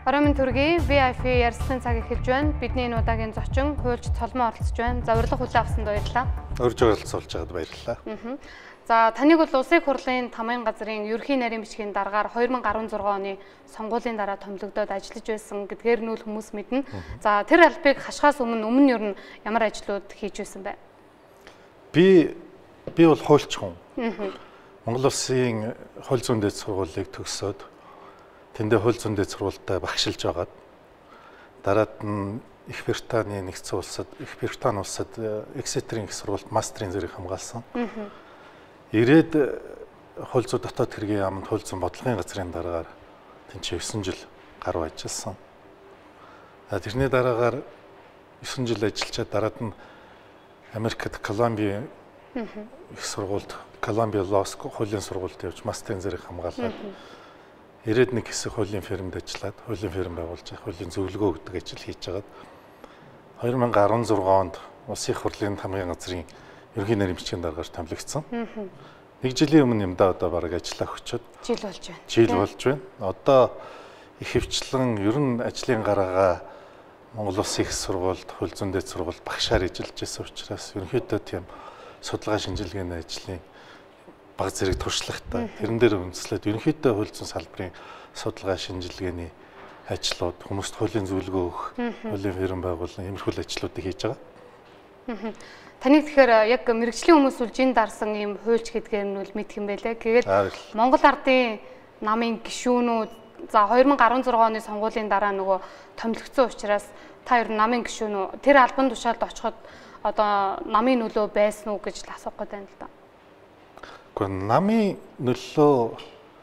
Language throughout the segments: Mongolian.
Оройн төргийн VIP ярилцлагын цаг эхэлж байна. Бидний энэ удаагийн зочин хуульч Цолмоо оролцож байна. За урилга хүлээн авсанд баярлалаа. Урьж оролцуулж байгаад баярлалаа. За таныг бол Улсын их хурлын тамгын газрын ерөнхий нарийн бичгийн дараагаар 2016 оны сонгуулийн дараа томилогдоод ажиллаж байсан гэдгээр нүүл хүмүүс мэднэ. За тэр албыг хашхаас өмнө ер нь ямар ажлууд хийж байсан бэ? Би бол хуульч хүн. Монгол Улсын хууль зүйн дэд сургуулийг төгсөөд тэндээ хууль зүйн дэд сургуультай багшилж байгаад дараад нь Их Британий нэгдсэн улсад Exeter-ийн их сургуульд мастрын зэрэг хамгаалсан. Ирээд хууль зүйн дотоод хэргийн яамд хууль зүйн бодлогын газрын дараагаар тэнцээ 9 жил гаруй ажилласан. Тэрний дараагаар 9 жил ажиллачаад дараад нь Америкт Колумбия их сургуульд Columbia Law School хуулийн сургуульд явж мастрын зэрэг хамгаалаад ирээд нэг хэсэг хуулийн фирмд ажиллаад хуулийн фирм байгуулж хуулийн зөвлөгөө өгдөг ажил хийж байгаад 2016 онд Улсын их хурлын тамгын газрын ерөнхий нарийн бичгийн дараагаар томилогдсон. Нэг жилийн өмнө юм да одоо бараг ажиллаа өгчөөд жил болж байна. Одоо их хвчлэн ер нь ажлын гараагаа Монгол Улсын их сургуульд хууль зүйн дэд сургуульд багшаар ажиллаж байсан учраас ерөнхийдөө тийм судалгаа шинжилгээний ажлын баг зэрэг туршлагатай. Тэрэн дээр үндэслээд ерөнхийдөө хууль зүйн салбарын судалгаа шинжилгээний ажлууд, хүмүүст хуулийн зөвлөгөө өгөх, хуулийн фирм байгуулсан иймэрхүү ажлуудыг хийж байгаа. Таныг тэгэхээр яг мэрэгжлийн хүмүүс үлжийн дарсан ийм хуульч гэдгээр нь бол мэдх юм байлээ. Тэгээд Монгол Ардын намын гишүүнүүд за 2016 оны сонгуулийн дараа нөгөө томилогдсон учраас та ер нь намын гишүүн үү? Тэр албан тушаалд очиход одоо намын нөлөө байсан уу гэж асуух гээд байна л да. Гэхдээ намын нөлөө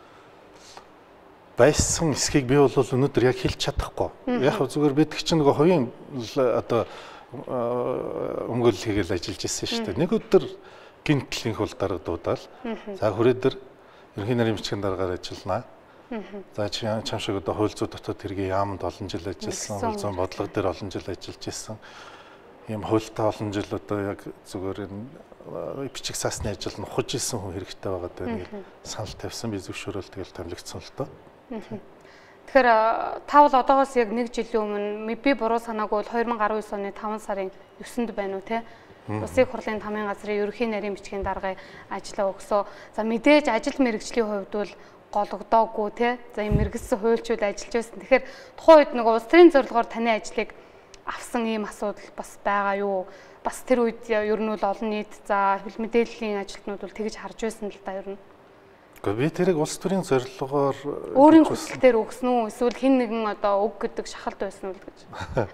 байсан эсхийг би бол өнөөдөр яг хэлж чадахгүй. Яг зүгээр бид чинь нөгөө хувийн одоо өмгөөлөл хийгээл ажиллаж ирсэн шүү дээ. Нэг өдөр гинтлийн хөл дарга дуудаал. За хүрээдэр ерөнхий нарийн бичгийн дараагаар ажилланаа. За чам шиг одоо хууль зүйн дотоод хэргийн яамд олон жил ажилласан, хууль зүйн бодлого дээр олон жил ажиллаж ирсэн. Ийм хуультай олон жил одоо яг зүгээр энэ бичиг цаасны ажил нь ухаж исэн хүн хэрэгтэй байгаад байна гэж санал тавьсан би зөвшөөрөл тэгэл томилогдсон л доо. Тэгэхээр та бол одоогоос яг 1 жилийн өмнө би буруу санаагүй бол 2019 оны 5 сарын 9-нд байна уу те? Улсын их хурлын тамгын газрын ерөнхий нарийн бичгийн даргыг ажиллаа өгсөө. За мэдээж ажил мэргэжлийн хувьд бол гологдоогүй те. За ийм мэргэжсэн хуульчуд ажиллаж байсан. Тэгэхээр тухайн үед нөгөө улс төрийн зорилгоор таны ажлыг авсан ийм асуудал бас байгаа юу? Бас тэр үед ер нь бол олон нийт за хэл мэдээллийн ажилтнууд бол тэгж харж байсан л да ер нь. Гэхдээ би тэрийг улс төрийн зорилгоор өөрийн хүсэлтээр өгсөн үү? Эсвэл хэн нэгэн одоо өг гэдэг шахалт байсан уу гэж.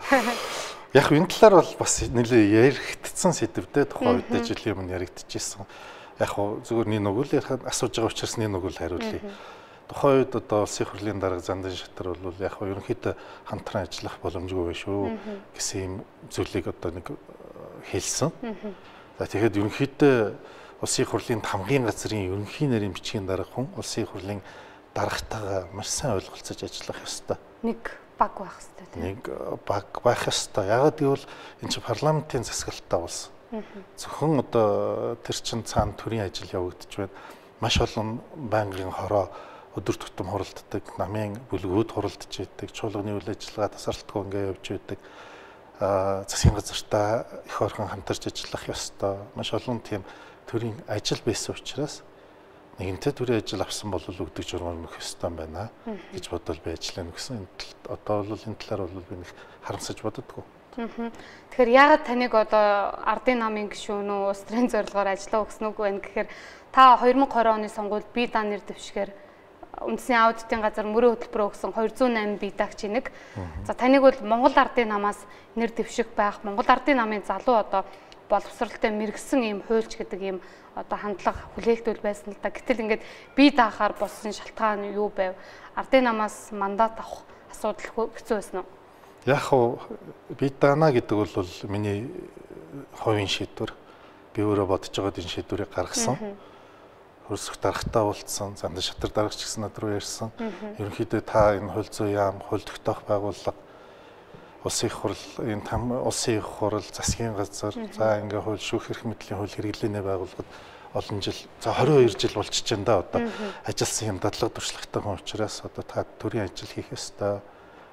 Яг энэ талаар бол бас нэлээ яригдсан сэдвтэй тухайн үед жилийн өмнө яригдчихсэн. Яг зүгээр нэг нүгэл ярихад асууж байгаа учраас нэг нүгэл хариулъя. Тухайн үед одоо улсын их хурлын дарга Зандан Шатар бол яг ерөнхийдөө хамтран ажиллах боломжгүй байх шүү гэсэн юм зүйлийг одоо нэг хэлсэн. За тэгэхэд ерөнхийдөө улсын их хурлын тамгын газрын ерөнхий нарийн бичгийн дарга хүн улсын их хурлын даргатайгаа маш сайн ойлголцож ажиллах ёстой. Нэг баг байх ёстой тийм. Нэг баг байх ёстой. Яагаад гэвэл энэ чинь парламентын засаглалтай улс. Зөвхөн одоо тэр чин цаана төрийн ажил явагдаж байна. Маш олон байнгын хороо өдөр тутам хуралддаг, намын бүлгүүд хуралдаж идэг, чуулганы үйл ажиллагаа тасралтгүй ингээ явж идэг. Засгийн газартаа их орхон хамтарч ажиллах ёстой. Маш олон тийм төрийн ажил байсан учраас нэгэнтээ төрийн ажил авсан бол өгдөг журмаар нөх ёстой байна гэж бодвол би ажиллаа нүгсэн. Одоо бол энэ талаар бол би нэг харамсаж боддоггүй. Тэгэхээр яагаад таныг одоо ардын намын гишүүн үү, улс төрийн зорилгоор ажиллаа өгсөн үгүй байна гэхээр та 2020 оны сонгуульд бие даан нэр дэвшгээр үндэсний аудитын газар мөрөө хөтөлбөрөөр өгсөн 208 бие даагч нэг. За таныг бол Монгол ардын намаас нэр дэвших байх, Монгол ардын намын залуу одоо боловсралтай мэрэгсэн ийм хуульч гэдэг ийм одоо хандлага хүлээлтүүл байсан л да. Гэтэл ингээд бие даахаар болсон шалтгаан юу байв? Ардын намаас мандат авах асуудал хэцүү байсан уу? Яг бие даана гэдэг бол миний хувийн шийдвэр. Би өөрөө бодож байгаад энэ шийдвэрийг гаргасан. Хөрсөх дарагтаа уулзсан, Зандан Шатар дарагч гэсэн над руу ярьсан. Ерөнхийдөө та энэ хууль зүйн яам, хууль тогтоох байгууллага, улсын их хурл, улсын их хурл, засгийн газар, за ингээ хууль шүүх эрх мэдлийн хууль хэрэглээний байгууллагад олон жил, за 22 жил болчихж байна да одоо ажилласан юм дадлага туршлагатай хүн учраас одоо та төрийн ажил хийх ёстой.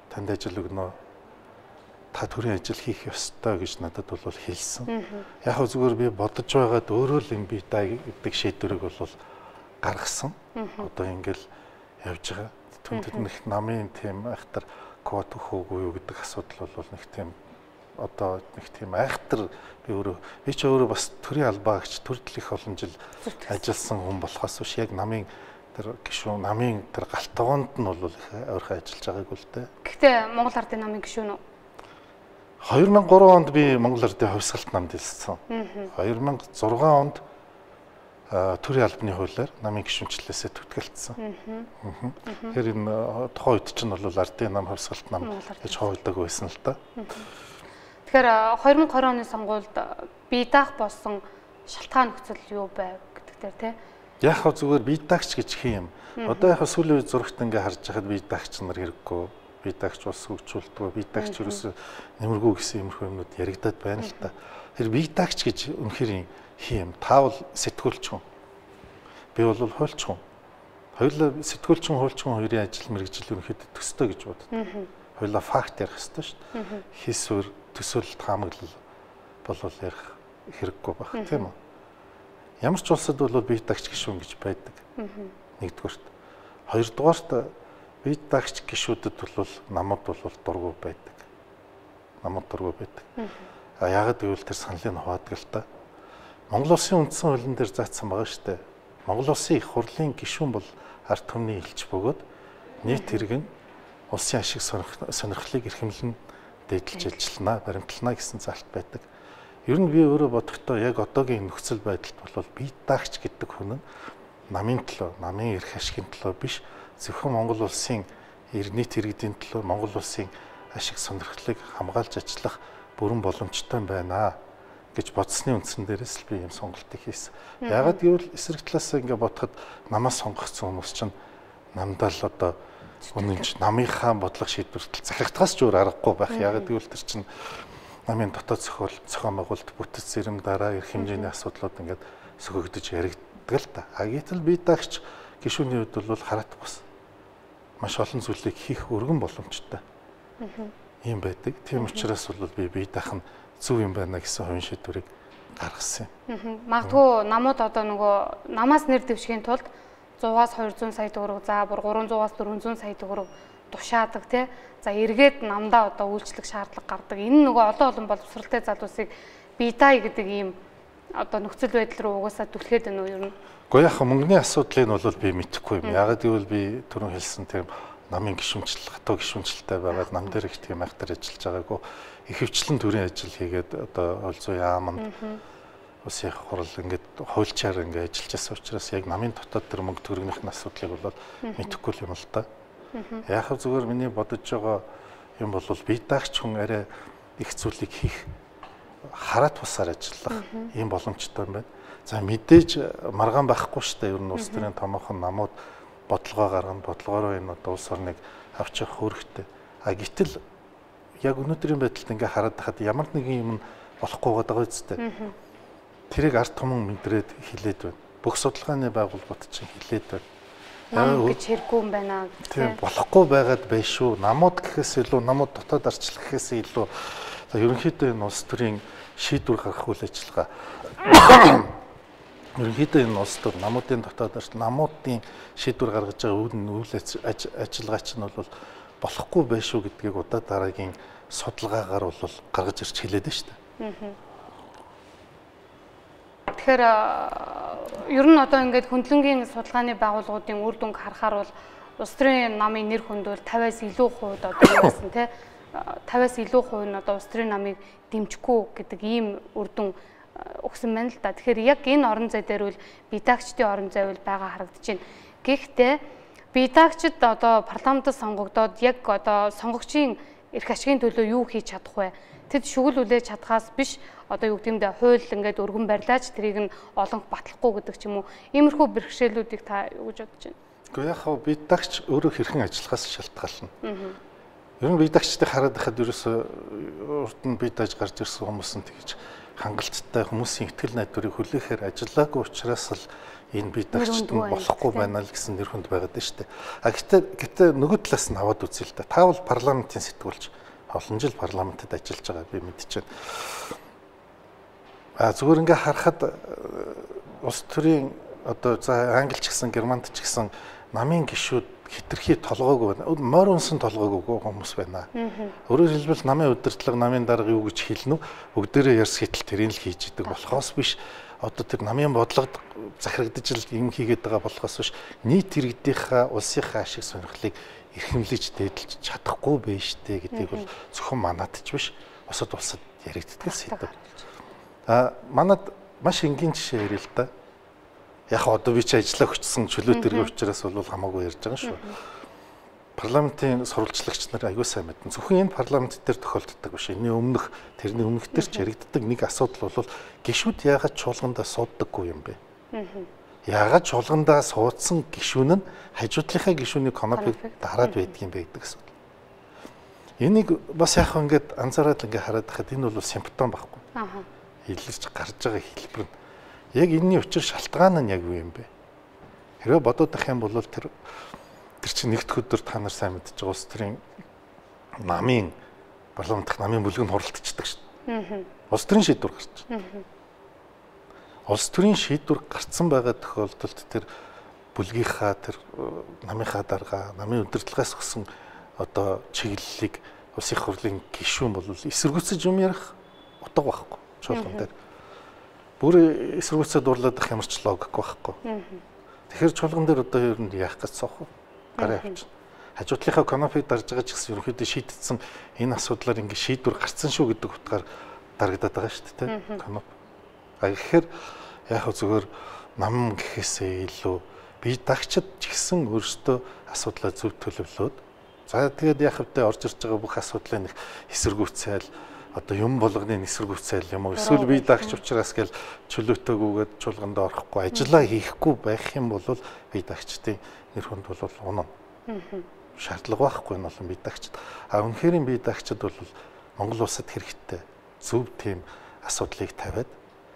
танд ажил өгнө. Та төрийн ажил хийх ёстой гэж надад бол хэлсэн. Яг зүгээр би бодож байгаад өөрөө л юм бие даа гэдэг шийдвэрийг бол гаргасан. Одоо ингээл явж байгаа. Түндэд нэг намын тийм айхтар код өгөөгүй юу гэдэг асуудал бол нэг тийм одоо нэг тийм айхтар би ч өөрөө бас төрийн албаагч төрөл их олон жил ажилласан хүн болохоос биш яг намын тэр гишүүн намын тэр галтгоонд нь бол их ойрхон ажиллаж байгааг л дээ. Гэхдээ Монгол Ардын намын гишүүн үү? 2003 онд би Монгол Ардын хувьсгалт намд хэлсэн. 2006 онд төрийн албаны хуулиар намын гишүүнчлэлээсээ түтгэлцсэн. Тэгэхээр энэ тухайн үед чинь бол Ардын нам хувьсгалт нам гэж хоогддог байсан л да. Тэгэхээр 2020 оны сонгуульд бие даах болсон шалтгаан нөхцөл юу байв гэдэгтэр тий? Яг хөө зүгээр бие даагч гэж хэм. Одоо яг сүүлийн үед зурагт ингээ харж байхад бие даагч нар хэрэггүй. Бие даагч ус хөгжүүлдэг. Бие даагч ерөөсөө нэмэргүй гэсэн юмрхүү юмнууд яригадаад байна л та. Тэр бие даагч гэж үнэхээр хийм. Таавал сэтгүүлч хүн. Би бол хуульч хүн. Хоёулаа сэтгүүлч хүн, хуульч хүн хоёрын ажил мэргэжил үнэхээр төстэй гэж боддог. Хоёулаа факт ярих хэрэгтэй шүү дээ. Хийсвэр төсөөлөлт хаамаглал бол ярих хэрэггүй байх тийм үү? Ямар ч улсад бол бие даагч гишүүн гэж байдаг. Нэгдүгээрт. Хоёрдугаарт бие даагч гишүүдэд бол намууд бол дургу байдаг. Намууд дургу байдаг. Яагаад гэвэл тэр саналыг хуваадаг л та. Монгол Улсын үндсэн хуулийн дээр заасан байгаа шүү дээ. Монгол Улсын их хурлын гишүүн бол ард түмний элч бөгөөд нийт иргэн улсын ашиг сонирхлыг эрхэмлэн дээдлж ажиллана, баримтлана гэсэн залт байдаг. Ер нь би өөрөө бодохдоо яг одоогийн нөхцөл байдалд бол бие даагч гэдэг хүн нь намын төлөө, намын эрх ашигын төлөө биш, зөвхөн Монгол Улсын нийт иргэдийн төлөө Монгол Улсын ашиг сонирхлыг хамгаалж ажиллах бүрэн боломжтой байна гэж бодсны үндсэн дээрээс л би ийм сонголтыг хийсэн. Яагаад гэвэл эсрэг талаас ингээ бодоход намаас сонгогдсон хүмүүс чинь намдаа л одоо үнэнч намынхаа бодлого шийдвэртэл захирагдахаас ч өөр аргагүй байх. Яагаад гэвэл тэр чинь намын дотоод зохион байгуулалт бүтэц зэрэм дараа эрх хэмжээний асуудлууд ингээд сөхөгдөж яригддаг л та. Гэтэл бие даагч гишүүний хувьд бол хараат бус. Маш олон зүйлийг хийх өргөн боломжтой. Ийм байдаг. Тийм учраас бол би бие даах нь зөв юм байна гэсэн хувийн шийдвэрийг гаргасан юм. Магадгүй намууд одоо нөгөө намаас нэр дэвшихийн тулд 100-аас 200 сая төгрөг за бүр 300-аас 400 сая төгрөг тушаадаг тий. За эргээд намдаа одоо үйлчлэх шаардлага гардаг. Энэ нөгөө олон боловсралтай залуусыг бие даая гэдэг ийм одоо нөхцөл байдал руу угаасаа түлхээд байна уу ер нь? Гэхдээ яг мөнгөний асуудлыг нь бол би мэдэхгүй юм. Яагаад гэвэл би түрүүн хэлсэн тийм намын гишүүнчлэл, хатуу гишүүнчлэлтэй байгаад нам дээр их тийм айхтар ажиллаж байгаагүй. Ихэвчлэн төрийн ажил хийгээд одоо хууль зүйн яамд улсын их хурал ингээд хуульчаар ингээд ажиллаж байсан учраас яг намын дотоод тэр мөнгө төгрөгнийх асуудлыг бол мэдэхгүй юм л та. Яг зүгээр миний бодож байгаа юм бол бие даагч хүн арай их зүйлийг хийх хараат бусаар ажиллах ийм боломжтой юм байна. За мэдээж маргаан байхгүй шүү дээ. Ер нь улс төрийн томоохон намууд бодлогоо гаргана, бодлогоороо энэ одоо улс орныг авч явах үүрэгтэй. Гэтэл яг өнөөдрийн байдалд ингээ хараад байхад ямар нэгэн юм болохгүй байгаа үстэй. Тэрийг ард түмэн мэдрээд хилээд байна. Бүх судалгааны байгууллагууд чинь хилээд байна. Нам гэж хэрэггүй юм байна гэх тийм болохгүй байгаад байна шүү. Намууд гэхээс илүү, намууд дотоод арчлах гэхээс илүү ерөнхийдөө энэ улс төрийн шийдвэр гаргах үйл ажиллагаа ерөнхийдөө энэ улс төр намуудын дотоод арчил намуудын шийдвэр гаргаж байгаа үйл ажиллагаа чинь бол болохгүй байна шүү гэдгийг удаа дараагийн судалгаагаар бол гаргаж ирж хэлээд байна шүү дээ. Тэгэхээр ер нь одоо ингээд хөндлөнгийн судалгааны байгууллагуудын үр дүнг харахаар бол улс төрийн намын нэр хүнд бол 50-аас илүү хувьд одоо юу байсан те 50-аас илүү хувь нь одоо улс төрийн намыг дэмжихгүй гэдэг ийм үр дүн өгсөн байна л да. Тэгэхээр яг энэ орон зай дээр бол бие даагчдын орон зай бол байгаа харагдаж байна. Гэхдээ бие даагчид одоо парламентод сонгогдоод яг одоо сонгогчийн эрх ашигын төлөө юу хийж чадах вэ? Тэд шүгэл үлээж чадхаас биш одоо юу гэмдэ хууль ингээд өргөн барьлаач тэрийг нь олон батлахгүй гэдэг ч юм уу. Иймэрхүү бэрхшээлүүдийг та юу гэж бодож байна? Гэхдээ яг хаа бие даагч өөрөө хэрхэн ажиллахаас шалтгаална. Ер нь бие даагчдыг хараад байхад ерөөсөө урд нь бие дааж гарч ирсэн хүмүүс нь тэгж хангалттай хүмүүсийн итгэл найдварыг хүлээхээр ажиллаагүй учраас л энэ бие дагчтан болохгүй байна л гэсэн нэр хүнд байгаад байна шүү дээ. А гэтээ нөгөө талаас нь аваад үзье л да. Та бол парламентын сэтгүүлч олон жил парламентод ажиллаж байгаа би мэдчихэв. А зүгээр ингээ харахад улс төрийн одоо за англич гэсэн германч гэсэн намын гишүүд хитрхи толгойг байна. Морь унсан толгойг өгөө хүмүүс байна. Өөрөөр хэлбэл намын удирдлага, намын дарга юу гэж хэлнэ үү? Бүгдээрээ ярьс хитэл тэрийг л хийж идэг болохоос биш. Одоо тэр намын бодлогод захирагдаж л юм хийгээд байгаа болохоос биш. Нийт иргэдийнхаа улсынхаа ашиг сонирхлыг эрхэмлэж дээдлж чадахгүй байна штэ гэдгийг бол зөвхөн манадч биш. Бусад улсад яригддаг сэдв. А манад маш энгийн жишээ ярил л да. Яг одоо би чи ажиллаа хүчсэн чөлөө дэргийн учраас бол хамаагүй ярьж байгаа шүү. Парламентын сурвалжлагч нар аягүй сайн мэднэ. Зөвхөн энэ парламент дээр тохиолддог биш. Энийн өмнөх тэрний өмнөх төр ч яригддаг нэг асуудал бол гишүүд яагаад чуулгандаа сууддаггүй юм бэ? Яагаад чуулгандаа суудсан гишүүн нь хажуудлынхаа гишүүний конопыг дараад байдаг юм бэ гэдэг асуудал. Энийг бас яг ингээд анзаараад ингээд хараад байхад энэ бол симптом байхгүй. Илэрч гарч байгаа хэлбэр нь. Яг энэний учир шалтгаан нь яг юу юм бэ? Хэрвээ бодоод ах юм бол тэр чинь нэгд өдөр та нар сайн мэдж байгаа улс төрийн намын парламентх намын бүлэг нь хуралдчихдаг шүү дээ. Улс төрийн шийдвэр гарч. Улс төрийн шийдвэр гарцсан байгаа тохиолдолд тэр бүлгийнхаа тэр намынхаа дарга, намын удирдлагаас өгсөн одоо чиглэлийг улсын хурлын гишүүн бол эсэргүүцэж юм ярих утга байхгүй чуулган дээр. Бүр эсэргүүцээ дурлаад ах ямарч логик байхгүй. Тэгэхээр чуулган дээр одоо ер нь яах гэж суух вэ? Гараа авчих. Хажуудлынхаа конопыг дарж байгаа ч гэсэн ерөнхийдөө шийдсэн энэ асуудлаар ингэ шийдвэр гарцсан шүү гэдэг утгаар дарагдаад байгаа шүү дээ. Коноп. А гэхээр яг зүгээр нам гэхээсээ илүү бие дагчид ч гэсэн өөрсдөө асуудлаа зөв төлөвлөөд за тэгээд яг хэвтэ орж ирж байгаа бүх асуудлыг нэг эсэргүүцээл одоо юм болгоны эсэргүүцээл юм уу эсвэл бие дагч учраас гэл чөлөөтэйгүйгээд чуулганд орохгүй ажиллаа хийхгүй байх юм бол бие дагчдын нэр хүнд бол унана. Шаардлага байхгүй нь бол бие дагчд. А үнэхээр бие дагчд бол Монгол улсад хэрэгтэй зөв тийм асуудлыг тавиад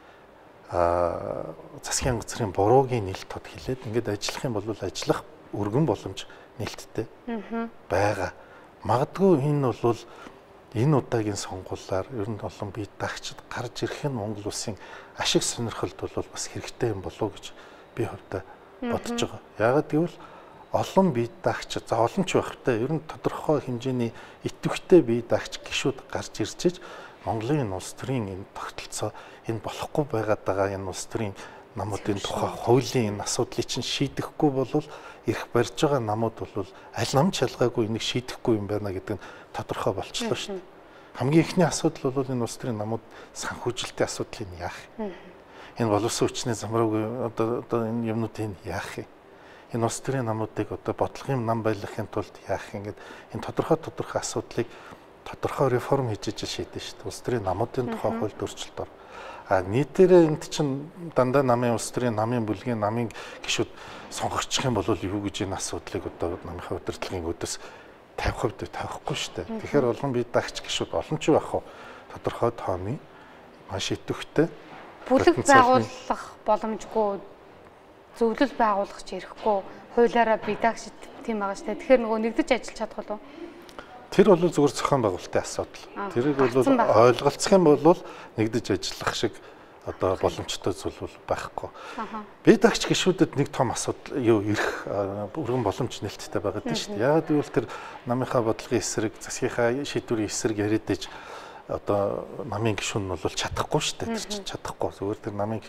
засгийн газрын буруугийн нэлт тод хилээд ингээд ажиллах юм бол ажиллах өргөн боломж нэлттэй байгаа. Магадгүй энэ бол энэ удаагийн сонгуулиар ер нь олон бие дагчид гарч ирэх нь Монгол улсын ашиг сонирхолд бол бас хэрэгтэй юм болов уу гэж би хувьдаа бодож байгаа. Яагаад гэвэл олон бие дагчид за олон ч байхтай ер нь тодорхой хэмжээний идэвхтэй бие дагч гишүүд гарч ирчиж Монголын улс төрийн энэ тогтолцоо энэ болохгүй байгаад байгаа энэ улс төрийн намуудын тухай хуулийн энэ асуудлыг чинь шийдэхгүй бол ирэх барьж байгаа намууд бол аль нам шалгаагүй энийг шийдэхгүй юм байна гэдэг нь тодорхой болчихлоо шүү дээ. Хамгийн ихний асуудал бол энэ улс төрийн намууд санхүүжилтийн асуудлыг яах юм? Энэ боловсон хүчний замраагүй одоо энэ юмнуудыг яах юм? Энэ улс төрийн намуудыг одоо бодлогын нам байлгахын тулд яах юм гээд энэ тодорхой асуудлыг тодорхой реформ хийж шийдэн шүү дээ. Улс төрийн намуудын тухай хуульд өөрчлөлт ор. А нийтээрээ энд чинь дандаа намын улс төрийн намын бүлгийн намын гишүүд сонгогдчих юм бол юу гэж энэ асуудлыг одоо намынхаа удирдлагын өдөөс 50% тавихгүй шүү дээ. Тэгэхээр олон бие дагч гишүүд олон ч байх уу тодорхой тооны маш идэвхтэй бүлэг байгуулах боломжгүй зөвлөл байгуулах ч ирэхгүй хуулиараа бие дагчид тийм байгаа шүү дээ. Тэгэхээр нөгөө нэгдэж ажиллаж чадах болов уу? Тэр бол зүгээр зохион байгуулалтын асуудал. Тэрийг бол ойлголцох юм бол нэгдэж ажиллах шиг одоо боломжтой зүйл бол байхгүй. Бие дагч гишүүдэд нэг том асуудал ирэх өргөн боломж нээлттэй байгаа дээ шүү дээ. Яагаад гэвэл тэр намынхаа бодлогын эсрэг, засгийнхаа шийдвэрийн эсрэг яриад иж одоо намын гишүүн нь бол чадахгүй шүү дээ. Тэр чинь чадахгүй. Зүгээр тэр намын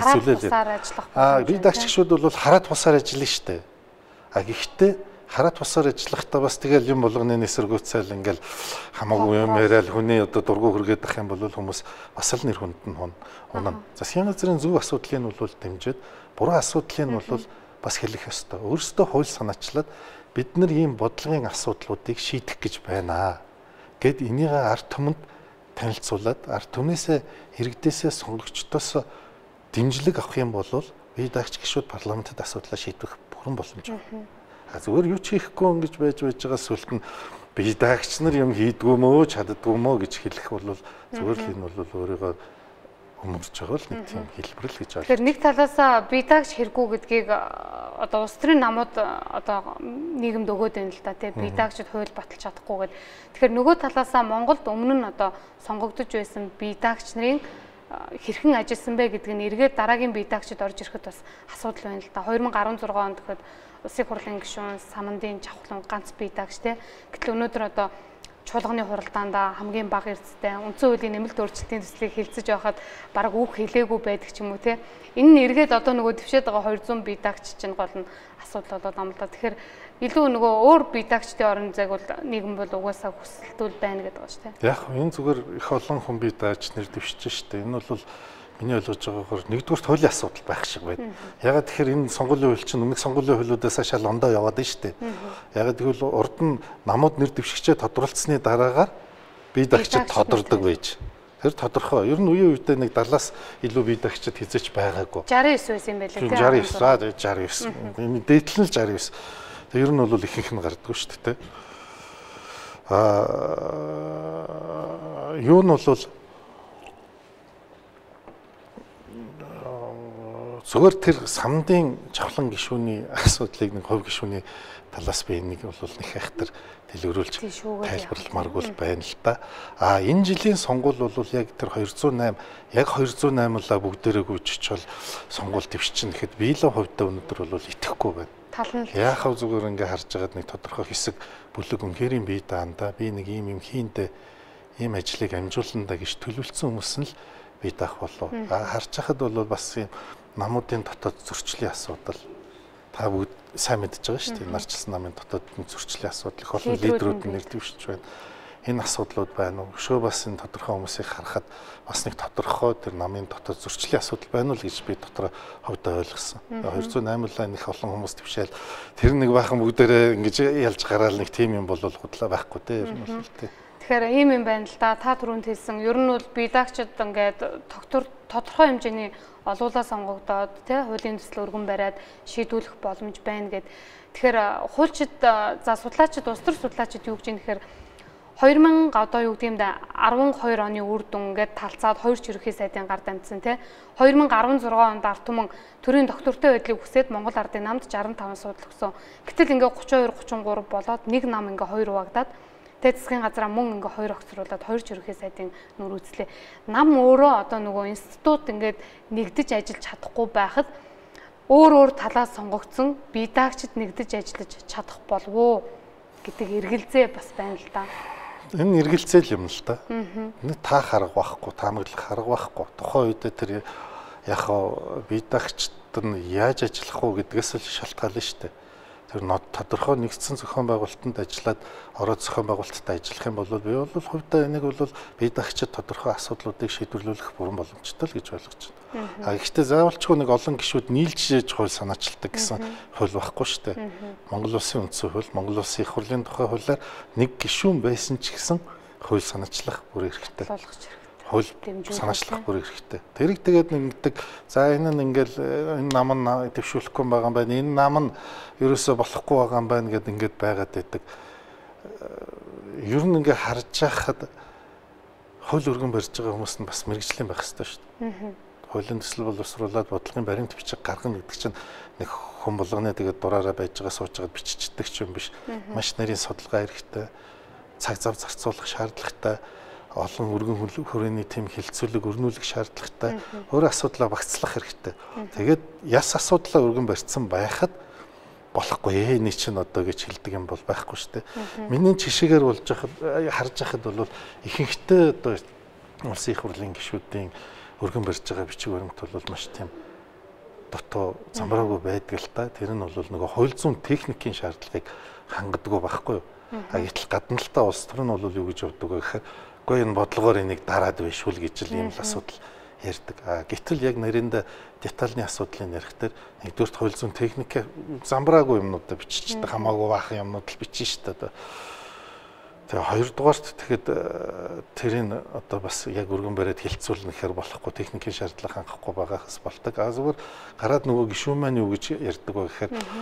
хэсүүлэл. Бие дагч гишүүд бол хараад тусаар ажиллана шүү дээ. Гэхдээ хараад тусаар ажиллахдаа бас тэгэл юм болгоны эсэргүүцэл ингээл хамаагүй юм яриад хүний одоо дургу хүргээд ах юм бол хүмүүс бас л нэр хүнд нь унана. Засгийн газрын зөв асуудлыг нь бол дэмжиж, буруу асуудлыг нь бол бас хэлэх ёстой. Өөрсдөө хууль санаачлаад бид нар ийм бодлогын асуудлуудыг шийдэх гэж байна гэд энийг ард түмэнд танилцуулаад ард түмнээсээ иргэдээсээ сонгогчдоос дэмжлэг авах юм бол бие дагч гишүүд парламентод асуудлаа шийдвэх бүрэн боломж байна. Зүгээр юу ч хийхгүй ингэж байж байгаа сүлт нь бие дагч нар юм хийдгүү мөө чаддгүү мөө гэж хэлэх бол зүгээр л энэ бол өөрийгөө өмөрж байгаа л нэг тийм хэлбэр л гэж байна. Тэгэхээр нэг талаасаа бие даагч хэрэггүй гэдгийг одоо улс төрийн намууд одоо нийгэмд өгөөд байна л да тий бие даагчид хууль баталж чадахгүйгээд тэгэхээр нөгөө талаасаа Монголд өмнө нь одоо сонгогдож байсан бие даагч нарын хэрхэн ажилласан бэ гэдг нь эргээд дараагийн бие даагчид орж ирэхэд бас асуудал байна л да. 2016 онд гэхэд Улсын хурлын гишүүн Самандын Чавхлан ганц бие даагч тий. Гэтэл өнөөдөр одоо чуулганы хуралдаанда хамгийн бага эрсдэлтэй үндсэн хуулийн нэмэлт өөрчлөлтийн төслийг хилцэж байхад бараг үг хэлээгүй байдаг ч юм уу те. Энэ нь эргээд одоо нөгөө твшээд байгаа 200 бие даагч чинь гол нь асуудал болоод амлаа. Тэгэхээр илүү нөгөө өөр бие даагчдын орон зайг бол нийгэм бол угаасаа хүсэлтүүл байна гэдэг байна шүү те. Яг энэ зүгээр их олон хүн бие даагч нэр дэвшиж штэ. Энэ бол миний ойлгож байгаагаар нэгдүгээр хуулийн асуудал байх шиг байна. Ягаад тэгэхээр энэ сонгуулийн хууль чинь өмнөх сонгуулийн хуулиудаас шал ондоо яваад байна шүү дээ. Ягаад гэвэл урд нь намууд нэр дэвшигчээ тодорхойлцсны дараагаар бие даагчид тодордог байж. Тэр тодорхой. Ер нь үеийн үедээ нэг 70-аас илүү бие даагчид хязгаарч байгаагүй. 69 байсан юм байлээ тийм. 69. Энэ дээдлэн л 69. Тэг ер нь бол ихэнх нь гардаггүй шүү дээ. Юу нь бол зүгээр тэр Самдын Чавхлан гишүүний асуудлыг нэг хувь гишүүний талаас би энийг бол нэг хайхтар дэлгэрүүлж тайлбарламааргүй байна л да. Энэ жилийн сонгуул бол яг тэр 208 яг 208-ла бүгдээрээ гүйчичвэл сонгуул дэвшчин гэхэд би л хувьдаа өнөөдөр бол итгэхгүй байна. Яахав зүгээр ингээ харж байгаад нэг тодорхой хэсэг бүлэг үнхэрийн бие даандаа би нэг ийм хийндэ ийм ажлыг амжуулна да гэж төлөвлөсөн хүмүүс нь л бие даах болов. Харж байхад бол бас юм намуудын дотоод зөрчлийн асуудал та бүгд сайн мэдж байгаа шүү дээ. Нарчилсан намын дотоодын зөрчлийн асуудал их олон лидерүүд нэр дэвшиж байна. Энэ асуудлууд байна уу? Өшөө бас энэ тодорхой хүмүүсийг харахад бас нэг тодорхой тэр намын дотоод зөрчлийн асуудал байна уу гэж би дотроо ховдоо ойлгосон. 208-ла нэг олон хүмүүс дэвшээл тэр нэг баахан бүгдээрээ ингэж ялж гараал нэг тим юм бол худлаа байхгүй те ер нь бол те. Тэгэхээр ийм юм байна л да. Та түрүүнд хэлсэн ер нь бол бие даагчид ингээд тодорхой хэмжээний олуулаа сонгогдоод тий хуулийн төсөл өргөн бариад шийдвэрлэх боломж байна гэд. Тэгэхээр хуульчид за судлаачид улс төр судлаачид юу гэж юм тэгэхээр 2000 одоо юу гэдэг юм да 12 оны үр дүн ингээд талцаад хоёр ч ерөнхий сайдын гар дамжсан тий 2016 онд ард түмэн төрийн доктортой байдлыг хүсээд Монгол Ардын намд 65 судал өгсөн. Гэтэл ингээд 32 33 болоод нэг нам ингээд 2 хуваагдаад тэгээд засгийн газараа мөн ингээ 2 огцруулаад 2 ч ерөнхий сайдын нүр үзлээ. Нам өөрөө одоо нөгөө институт ингээд нэгдэж ажиллаж чадахгүй байхад өөр талаас сонгогдсон бие даагчид нэгдэж ажиллаж чадах болов уу гэдэг эргэлзээ бас байна л да. Энэ эргэлзээ юм л да. Та харах байхгүй, таамаглах харах байхгүй. Тухайн үед тэр яг бие даагчид нь яаж ажиллах уу гэдгээс л шалтгаална шүү дээ. Тэр тодорхой нэгдсэн зохион байгуулалтанд ажиллаад ороод зохион байгуулалтад ажиллах юм бол би бол хувьдаа энийг бол бие даагчид тодорхой асуудлуудыг шийдвэрлэх бүрэн боломжтой л гэж ойлгож байна. Гэхдээ заавалчгүй нэг олон гишүүд нийлж хууль санаачилдаг гэсэн хууль байхгүй шүү дээ. Монгол Улсын үндсэн хууль, Монгол Улсын их хурлын тухай хуулиар нэг гишүүн байсан ч гэсэн хууль санаачлах бүр хэрэгтэй. Хууль санаачлах бүр хэрэгтэй. Тэрийг тэгээд нэгдэг. За энэ нь ингээл энэ нам нь дэвшүүлэхгүй байгаа юм байна. Энэ нам нь ерөөсөө болохгүй байгаа юм байна гэдээ ингээд байгаад байдаг. Ер нь ингээ харж байхад хууль өргөн барьж байгаа хүмүүс нь бас мэрэгжлийн байх хэрэгтэй шүү дээ. Хуулийн төсөл боловсруулаад бодлогын баримт бичиг гаргана гэдэг чинь нэг хүн болгоны тэгээд дураараа байж байгаа сууж байгаад биччихдэг ч юм биш. Маш нарийн судалгаа хэрэгтэй. Цаг зав зарцуулах шаардлагатай. Олон өргөн хүрээний тэм хилцүүлэг өрнүүлэх шаардлагатай өөр асуудлаа багцлах хэрэгтэй. Тэгээд яс асуудлаа өргөн барьсан байхад болохгүй энэ чинь одоо гэж хэлдэг юм бол байхгүй шүү дээ. Миний жишээгээр болж харж байхад бол ихэнхдээ одоо улсын их хурлын гишүүдийн өргөн барьж байгаа бичиг баримт бол маш тийм дотоо замбраагүй байдаг л та. Тэр нь бол нөгөө хууль зүйн техникийн шаардлагыг хангадаггүй байхгүй юу. Гэтэл гадна л та улс төр нь бол юу гэж явдаг вэ гэхээр үгүй энэ бодлогоор энийг дараад байшгүй гэж л ийм л асуудал ярьдаг. Гэтэл яг нэрэндээ детальны асуудлыг ярих дээр нэгдүгээр хууль зүйн техник замбраагүй юмнуудаа биччихдэг хамаагүй баахан юмнууд л бичнэ шүү дээ. Тэгээ хоёрдугаарт тэгэхэд тэрийг одоо бас яг өргөн бариад хилцүүлнэ гэхээр болохгүй техникийн шаардлага хангахгүй байгаагаас болдог. Зүгээр гараад нөгөө гишүүн маань юу гэж ярьдаг вэ гэхээр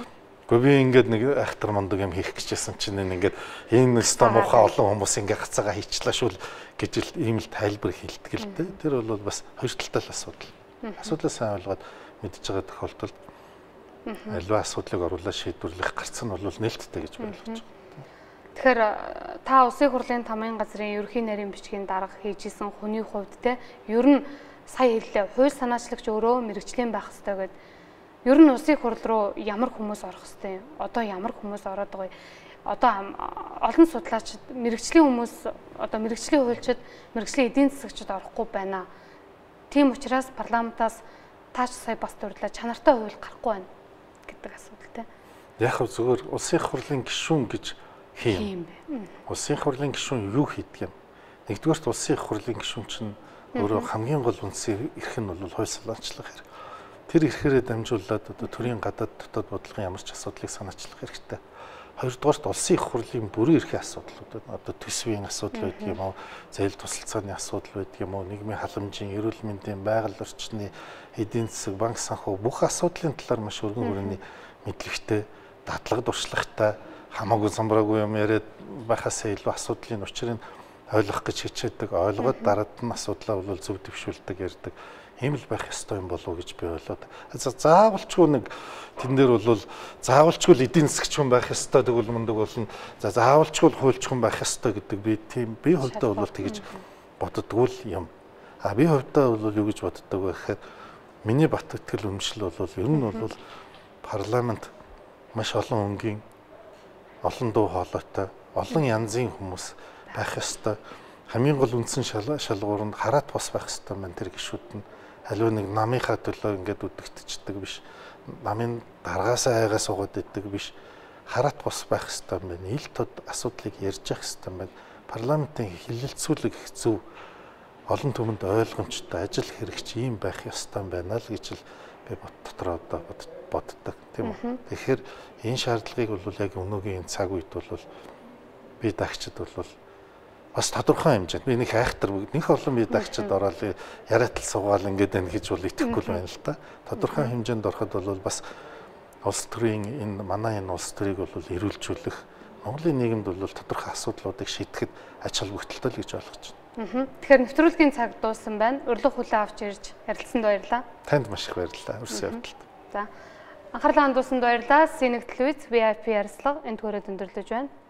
Гэхдээ би ингээд нэг айхтар мундаг юм хийх гэжсэн чинь ингээд энэ ста муухай олон хүмүүс ингээд гацаага хийчлээ шүүл гэж ийм л тайлбар хэлдэг л дээ. Тэр бол бас хоёр талтай л асуудал. Асуудлаа сайн ойлгоод мэдж байгаа тохиолдолд альва асуудлыг оруулаад шийдвэрлэх гарц нь бол нээлттэй гэж ойлгож байна. Тэгэхээр та Улсын хурлын тамгын газрын ерөнхий нарийн бичгийн дарга хийжсэн хүний хувьд те ер нь сая хэллээ хууль санаачлагч өөрөө мэрэгчлийн байх ёстой гэдэг. Ер нь Улсын хурл руу ямар хүмүүс орох ёстой юм? Одоо ямар хүмүүс ороод байгаа юм? Одоо олон судлаачид мэрэгчлийн хүмүүс одоо мэрэгчлийн хуульчид, мэрэгчлийн эдийн засагчид орохгүй байна. Тийм учраас парламентаас таач сая бас дурдлаа чанартай хууль гарахгүй байна гэдэг асуудалтай. Яг хөө зөвхөн Улсын хурлын гишүүн гэж хийм. Улсын хурлын гишүүн юу хийдэг юм? Нэгдүгээрт Улсын хурлын гишүүн чинь өөрөө хамгийн гол үндсийн эрх нь бол хууль санаачлах хэрэг. Тэр эрхээрээ дамжуулаад одоо төрийн гадаад дотоод бодлогын ямар ч асуудлыг санаачлах хэрэгтэй. Хоёрдугаарт улсын их хурлын бүрэн эрхийн асуудлууд одоо төсвийн асуудал байдаг юм уу, зээл тусалцааны асуудал байдаг юм уу, нийгмийн халамжийн, эрүүл мэндийн, байгаль орчны, эдийн засаг, банк санхүү бүх асуудлын талаар маш өргөн хүрээний мэдлэгтэй, дадлага дуршлагтай, хамаагүй самбраагүй юм яриад байхаас илүү асуудлын учрыг ойлгох гэж хичээдэг, ойлгоод дараад нь асуудлаа бол зөв дэвшүүлдэг ярьдаг. Ийм л байх ёстой юм болов уу гэж би ойлоод. Заавалчгүй нэг тэн дээр бол заавалчгүй эдийн засагч хүн байх ёстой тэгвэл мундаг болно. За заавалчгүй хуульч хүн байх ёстой гэдэг би тийм би хувьдаа бол тэгэж боддггүй л юм. А би хувьдаа бол юу гэж боддог вэ гэхээр миний бат итгэл үнэмшил бол ер нь бол парламент маш олон өнгийн олон дуу хоолойтой олон янзын хүмүүс байх ёстой. Хамгийн гол үндсэн шалгууранд хараат бос байх ёстой маань тэр гишүүд нь аливаа нэг намынхаа төлөө ингээд үдэгтчдэг биш. Намын даргаасаа айгаа суугаад иддэг биш. Хараат бос байх ёстой юм байна. Ил тод асуудлыг ярьж явах ёстой юм байна. Парламентын хилэлцүүлэг их зөв олон түмэнд ойлгомжтой ажил хэрэгч ийм байх ёстой юм байна л гэж л би дотроо одоо боддог тийм үү. Тэгэхээр энэ шаардлагыг бол яг өнөөгийн цаг үед бол би дагчид бол бас тодорхой хэмжээнд би нэг айхтар нэг олон би дагчид ороод яриатал суугаал ингээд байна гэж бол итгэхгүй л байна л да. Тодорхой хэмжээнд ороход бол бас улс төрийн энэ манай энэ улс төрийг бол эрүүлжүүлэх Монголын нийгэмд бол тодорхой асуудлуудыг шийдэхэд ач холбогдолтой л гэж ойлгож байна. Тэгэхээр нэвтрүүлгийн цаг дууссан байна. Урилга хүлээн авч ирж ярилцсанд баярлалаа. Танд маш их баярлалаа. Өрсөн явдалд. За анхаарлаа хандуулсанд баярлалаа. Синэг телевиз VIP ярилцлага энэ төрөд өндөрлөж байна.